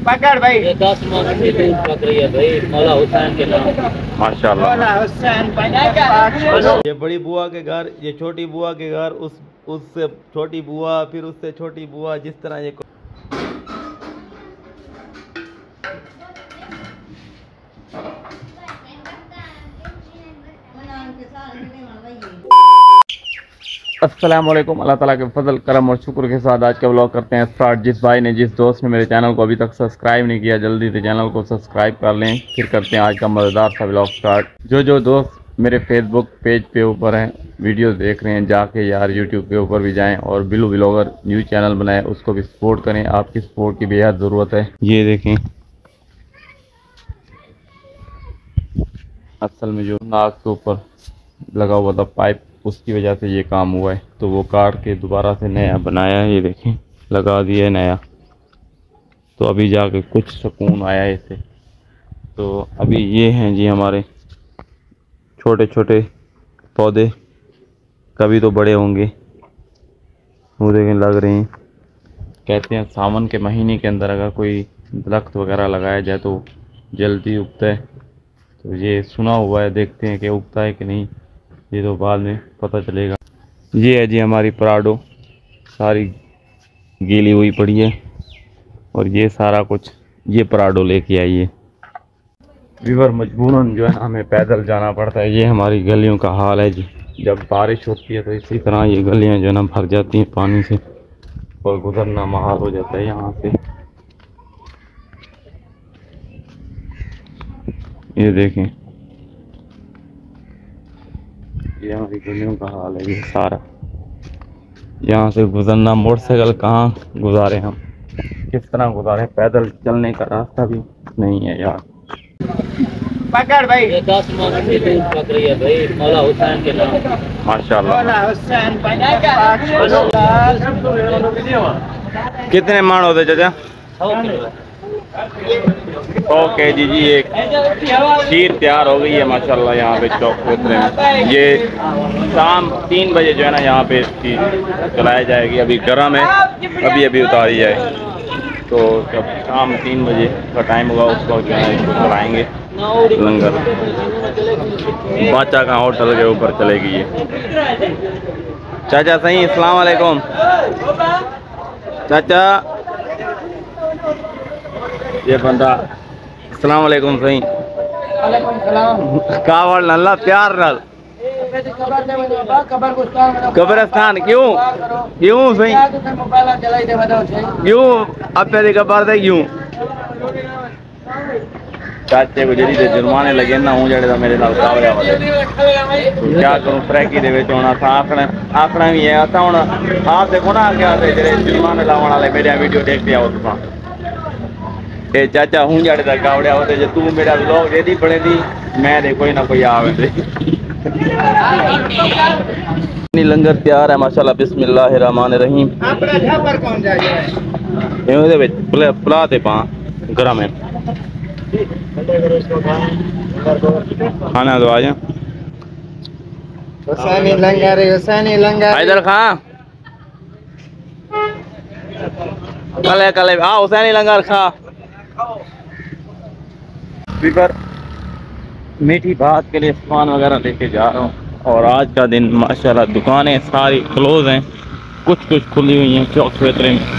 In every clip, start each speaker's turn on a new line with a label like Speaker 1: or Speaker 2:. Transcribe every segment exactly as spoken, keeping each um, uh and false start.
Speaker 1: पकड़ भाई।
Speaker 2: ये दस मन से दूध पक रही है भाई, मौला हुसैन के नाम।
Speaker 1: माशाल्लाह। मौला हुसैन।
Speaker 3: ये बड़ी बुआ के घर, ये छोटी बुआ के घर, उस उससे छोटी बुआ, फिर उससे छोटी बुआ, जिस तरह ये अस्सलाम वालेकुम। अल्लाह ताला के फजल करम और शुक्र के साथ आज का व्लॉग करते हैं स्टार्ट। जिस भाई ने, जिस दोस्त ने मेरे चैनल को अभी तक सब्सक्राइब नहीं किया, जल्दी से चैनल को सब्सक्राइब कर लें। फिर करते हैं आज का मज़ेदार सा व्लॉग स्टार्ट। जो जो दोस्त मेरे फेसबुक पेज पे ऊपर हैं, वीडियो देख रहे हैं, जाके यार यूट्यूब के ऊपर भी जाएं और बिलू व्लॉगर न्यू चैनल बनाएं, उसको भी सपोर्ट करें। आपकी सपोर्ट की बेहद ज़रूरत है। ये देखें, असल में जो नाक के ऊपर लगा हुआ था पाइप, उसकी वजह से ये काम हुआ है, तो वो काट के दोबारा से नया बनाया है। ये देखें, लगा दिया है नया, तो अभी जाके कुछ सुकून आया है इसे। तो अभी ये हैं जी हमारे छोटे छोटे पौधे, कभी तो बड़े होंगे। वो देखें लग रहे हैं। कहते हैं सावन के महीने के अंदर अगर कोई दरख्त वगैरह लगाया जाए तो जल्दी उगता है। तो ये सुना हुआ है, देखते हैं कि उगता है कि नहीं, ये तो बाद में पता चलेगा। ये है जी हमारी पराडो, सारी गीली हुई पड़ी है, और ये सारा कुछ ये पराडो लेके आई है। विवर मजबूरन जो है हमें पैदल जाना पड़ता है। ये हमारी गलियों का हाल है जी। जब बारिश होती है तो इसी तरह ये गलियां जो है ना भर जाती हैं पानी से, और गुजरना महाल हो जाता है यहाँ से। ये देखें, ये हमारी गलियों का हाल है। ये सारा यहाँ से गुजरना, मोटरसाइकिल कहाँ गुजारे हम, किस तरह गुजारे, पैदल चलने का रास्ता भी नहीं है यार।
Speaker 1: पकड़ भाई।
Speaker 2: ये दस मन से दूध पक रही है भाई, मौला हुसैन के नाम।
Speaker 3: माशाल्लाह।
Speaker 1: मौला हुसैन।
Speaker 3: कितने मान होते चाचा? ओके जी जी एक खीर तैयार हो गई है माशाल्लाह यहाँ पे चौक उतरे में। ये शाम तीन बजे जो है ना यहाँ पे इसकी चलाई जाएगी। अभी गर्म है, अभी अभी उतारी जाए, तो जब शाम तीन बजे का टाइम होगा उस वक्त जो है इसको चलाएँगे लंगर। बाचा का होटल के ऊपर चलेगी ये। चाचा सही, अस्सलाम वालेकुम चाचा। ये बंदा अस्सलाम वालेकुम सही कावड़ नल्ला प्यार नल कब्रस्तान क्यों क्यों सही क्यों अब पहले कबर दे क्यों चाचे को जी जुर्माने लगे ना हूँ जड़े मेरे नाल कावड़िया वाले। क्या करूँ, ट्रैकी दे विच होना था, आखना आखना भी है। आता हुण आप देखो ना क्या जेडे जुर्माने लावन वाले मेरी वीडियो देखते आओ तुसां। ए चाचा हूँ जाड़े दा कावड़िया होते, जे तू मेरा व्लॉग जेदी बने दी मैं दे कोई ना कोई आवे दे। लंगर तैयार है माशाल्लाह, बिस्मिल्लाहिर्रहमानिर्रहीम। ਇਹਦੇ ਵਿੱਚ ਪਲਾ ਤੇ ਪਾ गरम है खाना दो आजा।
Speaker 1: हुसैनी लंगर, हुसैनी लंगर।
Speaker 3: इधर खा कले कले हाँ हुसैनी लंगर खा। फिर मीठी बात के लिए सामान वगैरह लेके जा रहा हूँ। और आज का दिन माशाल्लाह दुकानें सारी क्लोज हैं, कुछ कुछ खुली हुई हैं चौक क्षेत्र में,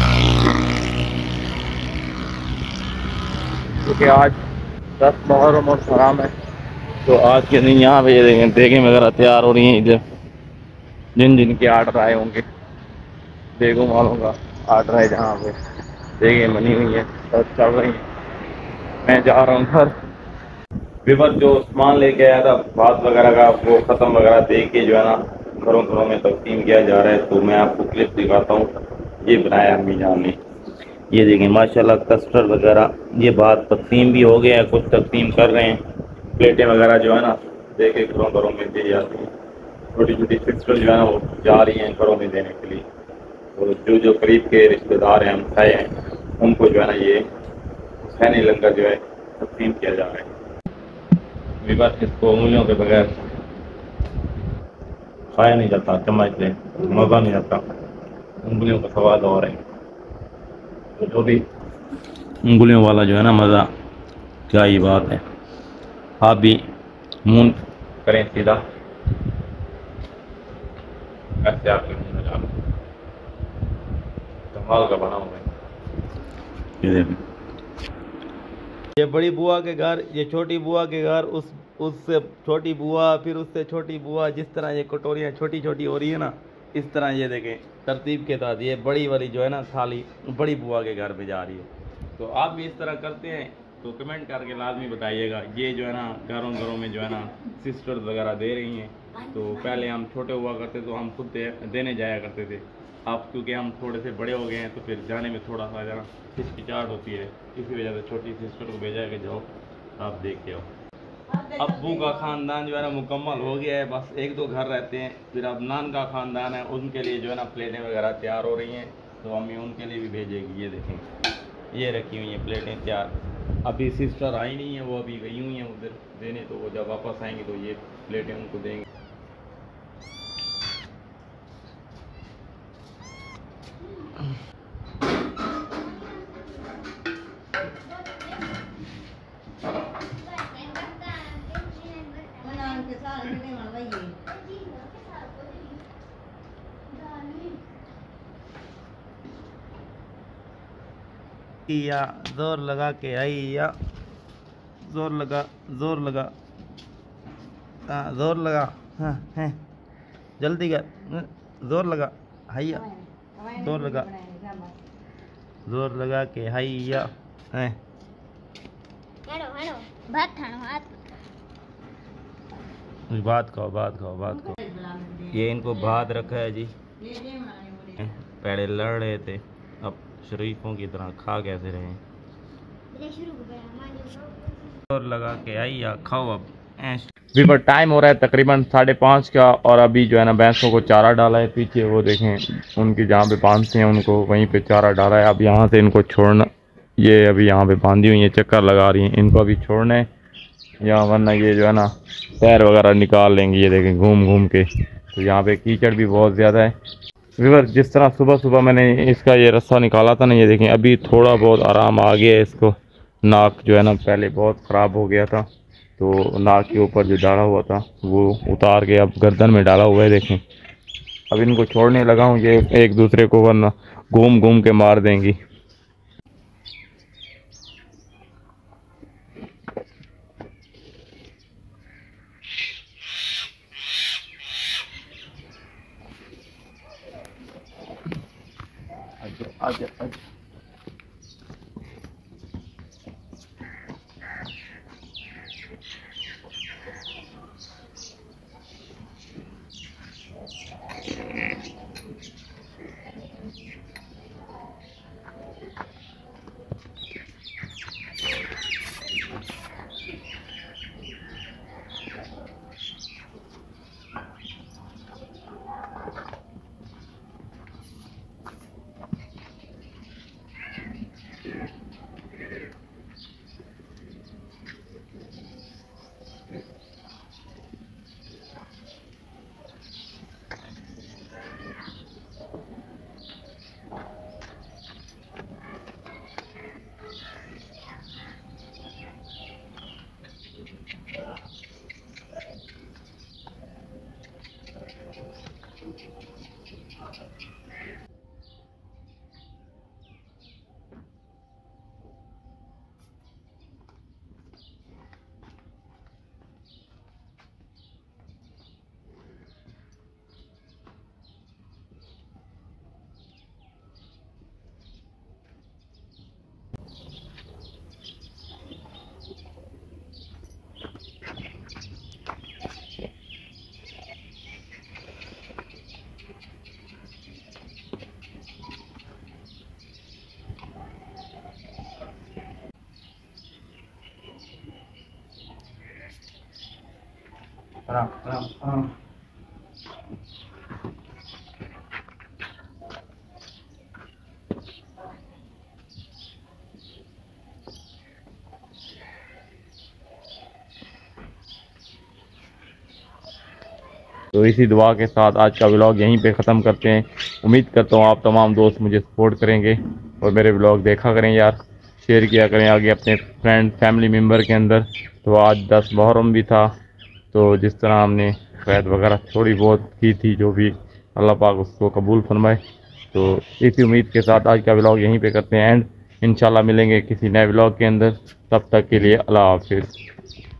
Speaker 3: क्योंकि आज दस मुहर्रम और हराम है। तो आज के दिन यहाँ पे देखें देखें वगैरह तैयार हो रही हैं। इधर जिन जिन के आर्डर आए होंगे, बेगम वालों का आर्डर है जहाँ पे देखें बनी हुई है, सब चल रही है। मैं जा रहा हूँ घर। विवर जो सामान लेके आया था बात वगैरह का, वो ख़त्म वगैरह दे के जो है ना घरों घरों में तकसीम किया जा रहा है। तो मैं आपको क्लिप दिखाता हूँ। ये बनाया अम्मी जान ने, ये देखें माशाल्लाह कस्टर्ड वगैरह। ये बात तकसीम भी हो गया है, कुछ तकसीम कर रहे हैं। प्लेटें वगैरह जो है ना देखे घरों घरों में दी जाती हैं। छोटी छोटी सिस्टर जो है ना वो जा रही हैं घरों में देने के लिए। तो जो जो करीब के रिश्तेदार हैं, हमसाए हैं, उनको जो है ना ये हुसैनी लंगर जो है तकसीम किया जा रहा है। विवर इसको उंगलियों के बगैर खाया नहीं जाता, चम्मच से मज़ा नहीं आता, उंगलियों का सवाल और है। तो जो भी उंगलियों वाला जो है ना मज़ा, क्या ही बात है। आप भी मुंह करें सीधा, ऐसे आपके मुंह में डालो, कमाल का बना हुआ है। ये देखिए, ये बड़ी बुआ के घर, ये छोटी बुआ के घर, उस उससे छोटी बुआ, फिर उससे छोटी बुआ, जिस तरह ये कटोरियाँ छोटी छोटी हो रही है ना, इस तरह ये देखें तरतीब के तहत ये बड़ी वाली जो है ना थाली बड़ी बुआ के घर पे जा रही है। तो आप भी इस तरह करते हैं तो कमेंट करके लाजमी बताइएगा। ये जो है ना घरों घरों में जो है ना सिस्टर्स वगैरह दे रही हैं। तो पहले हम छोटे हुआ करते तो हम खुद दे, देने जाया करते थे। अब क्योंकि हम थोड़े से बड़े हो गए हैं तो फिर जाने में थोड़ा सा जो ना हिचकिचाहट होती है, इसी वजह से छोटी सिस्टर को भेजा के जाओ, आप देख के आओ। अब्बू का ख़ानदान जो है ना मुकम्मल हो गया है, बस एक दो घर रहते हैं। फिर अब नान का ख़ानदान है, उनके लिए जो है ना प्लेटें वगैरह तैयार हो रही हैं, तो अम्मी उनके लिए भी भेजेगी। ये देखें, ये रखी हुई हैं प्लेटें तैयार। अभी सिस्टर आई नहीं है, वो अभी गई हुई हैं उधर देने, तो वो जब वापस आएंगी तो ये प्लेटें उनको देंगे। या जोर लगा के आई, या जोर लगा, जोर लगा, हाँ जोर लगा, हाँ है जल्दी कर, जोर लगा, हैया जोर लगा, जोर लगा के हैया है।
Speaker 4: भात खाना,
Speaker 3: भात खाओ, भात खाओ, भात खाओ। ये इनको भात रखा है जी, पहले लड़ रहे थे, अब शरीफों की तरह खा कैसे रहे। और लगा के आई या खाओ अब। वीवर टाइम हो रहा है तकरीबन साढ़े पाँच का, और अभी जो है ना भैंसों को चारा डाला है। पीछे वो देखें उनकी जहाँ पे बांधते हैं उनको, वहीं पे चारा डाला है। अब यहाँ से इनको छोड़ना, ये अभी यहाँ पे बांधी हुई है, चक्कर लगा रही हैं, इनको अभी छोड़ना है यहाँ, वरना ये जो है ना पैर वगैरह निकाल लेंगे। ये देखें घूम घूम के, तो यहाँ पे कीचड़ भी बहुत ज़्यादा है। वीवर जिस तरह सुबह सुबह मैंने इसका ये रस्सा निकाला था ना, ये देखें अभी थोड़ा बहुत आराम आ गया है इसको। नाक जो है ना पहले बहुत ख़राब हो गया था, तो नाक के ऊपर जो डाला हुआ था वो उतार के अब गर्दन में डाला हुआ है। देखें अब इनको छोड़ने लगा हूँ, ये एक दूसरे को वरना घूम घूम के मार देंगी। आजा आजा। आराम आराम आराम। तो इसी दुआ के साथ आज का व्लॉग यहीं पे ख़त्म करते हैं। उम्मीद करता हूँ आप तमाम दोस्त मुझे सपोर्ट करेंगे और मेरे व्लॉग देखा करें यार। शेयर किया करें आगे अपने फ्रेंड फैमिली मेम्बर के अंदर। तो आज दस मुहर्रम भी था, तो जिस तरह हमने क़ैद वगैरह थोड़ी बहुत की थी, जो भी अल्लाह पाक उसको कबूल फरमाए। तो इसी उम्मीद के साथ आज का व्लॉग यहीं पे करते हैं एंड इंशाल्लाह मिलेंगे किसी नए व्लॉग के अंदर। तब तक के लिए अल्लाह हाफिज़।